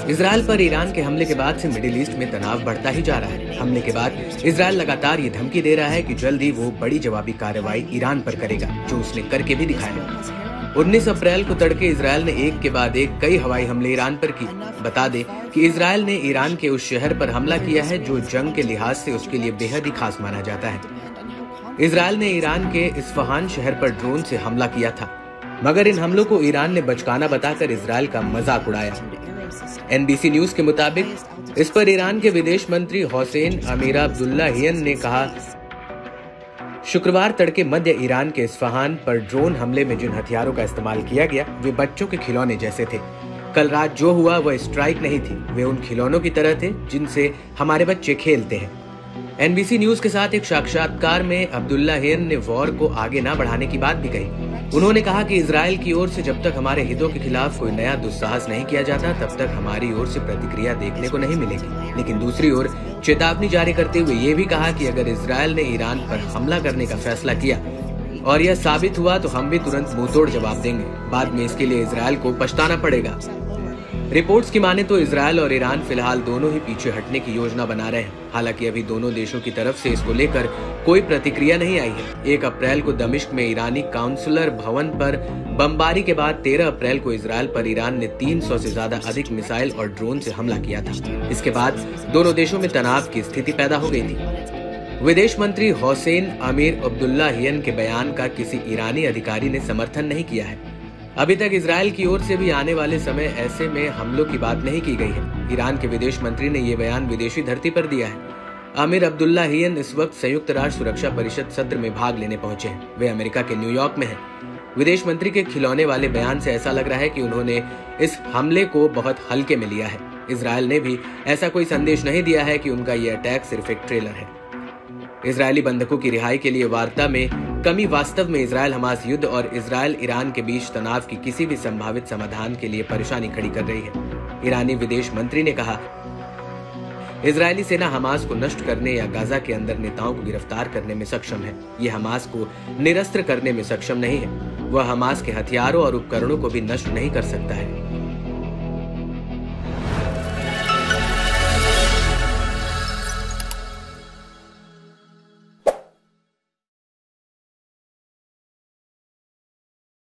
Israel पर Iran के हमले के बाद से मिडिल ईस्ट में तनाव बढ़ता ही जा रहा है। हमले के बाद इजरायल लगातार ये धमकी दे रहा है कि जल्द ही वो बड़ी जवाबी कार्रवाई ईरान पर करेगा, जो उसने करके भी दिखाया। 19 अप्रैल को तड़के इजरायल ने एक के बाद एक कई हवाई हमले ईरान पर की। बता दें कि इजरायल ने ईरान के उस शहर पर हमला किया है जो जंग के लिहाज से उसके लिए बेहद ही खास माना जाता है। इजरायल ने ईरान के इस्फहान शहर पर ड्रोन से हमला किया था, मगर इन हमलों को ईरान ने बचकाना बताकर इजरायल का मजाक उड़ाया। NBC न्यूज के मुताबिक इस पर ईरान के विदेश मंत्री हुसैन अमीर अब्दुल्लाहियन ने कहा, शुक्रवार तड़के मध्य ईरान के इस्फहान पर ड्रोन हमले में जिन हथियारों का इस्तेमाल किया गया वे बच्चों के खिलौने जैसे थे। कल रात जो हुआ वह स्ट्राइक नहीं थी, वे उन खिलौनों की तरह थे जिनसे हमारे बच्चे खेलते हैं। NBC न्यूज के साथ एक साक्षात्कार में अब्दुल्लाहियन ने वॉर को आगे न बढ़ाने की बात भी कही। उन्होंने कहा कि इजरायल की ओर से जब तक हमारे हितों के खिलाफ कोई नया दुस्साहस नहीं किया जाता तब तक हमारी ओर से प्रतिक्रिया देखने को नहीं मिलेगी। लेकिन दूसरी ओर चेतावनी जारी करते हुए ये भी कहा कि अगर इजरायल ने ईरान पर हमला करने का फैसला किया और यह साबित हुआ तो हम भी तुरंत मुंहतोड़ जवाब देंगे। बाद में इसके लिए इजरायल को पछताना पड़ेगा। रिपोर्ट्स की माने तो इजरायल और ईरान फिलहाल दोनों ही पीछे हटने की योजना बना रहे हैं। हालांकि अभी दोनों देशों की तरफ से इसको लेकर कोई प्रतिक्रिया नहीं आई है। 1 अप्रैल को दमिश्क में ईरानी काउंसलर भवन पर बमबारी के बाद 13 अप्रैल को इजरायल पर ईरान ने 300 से ज्यादा अधिक मिसाइल और ड्रोन से हमला किया था। इसके बाद दोनों देशों में तनाव की स्थिति पैदा हो गई थी। विदेश मंत्री हुसैन अमीर अब्दुल्लाहियन के बयान का किसी ईरानी अधिकारी ने समर्थन नहीं किया है। अभी तक इजरायल की ओर से भी आने वाले समय ऐसे में हमलों की बात नहीं की गई है। ईरान के विदेश मंत्री ने ये बयान विदेशी धरती पर दिया है। आमिर अब्दुल्लाहियन इस वक्त संयुक्त राष्ट्र सुरक्षा परिषद सत्र में भाग लेने पहुंचे हैं। वे अमेरिका के न्यूयॉर्क में हैं। विदेश मंत्री के खिलौने वाले बयान से ऐसा लग रहा है कि उन्होंने इस हमले को बहुत हल्के में लिया है। इजरायल ने भी ऐसा कोई संदेश नहीं दिया है कि उनका ये अटैक सिर्फ एक ट्रेलर है। इजरायली बंधकों की रिहाई के लिए वार्ता में कमी वास्तव में इजरायल हमास युद्ध और इजरायल ईरान के बीच तनाव की किसी भी संभावित समाधान के लिए परेशानी खड़ी कर रही है। ईरानी विदेश मंत्री ने कहा, इजरायली सेना हमास को नष्ट करने या गाजा के अंदर नेताओं को गिरफ्तार करने में सक्षम है। ये हमास को निरस्त्र करने में सक्षम नहीं है। वह हमास के हथियारों और उपकरणों को भी नष्ट नहीं कर सकता है।